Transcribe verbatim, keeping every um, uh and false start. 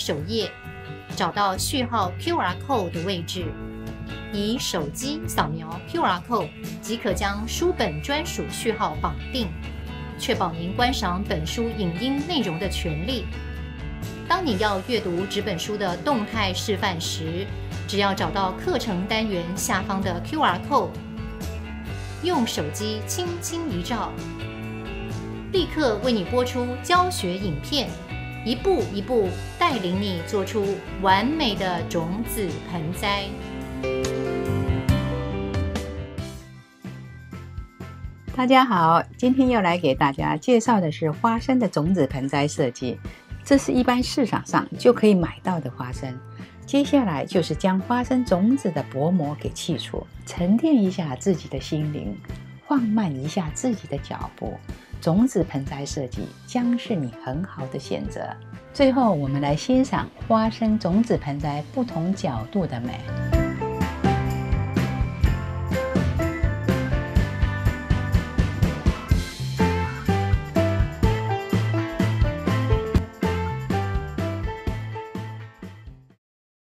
首页，找到序号 Q R code 的位置，以手机扫描 Q R code 即可将书本专属序号绑定，确保您观赏本书影音内容的权利。当你要阅读纸本书的动态示范时，只要找到课程单元下方的 Q R code， 用手机轻轻一照，立刻为你播出教学影片，一步一步带领你做出完美的种子盆栽。 大家好，今天要来给大家介绍的是花生的种子盆栽设计。这是一般市场上就可以买到的花生。接下来就是将花生种子的薄膜给去除，沉淀一下自己的心灵，放慢一下自己的脚步，种子盆栽设计将是你很好的选择。最后我们来欣赏花生种子盆栽不同角度的美。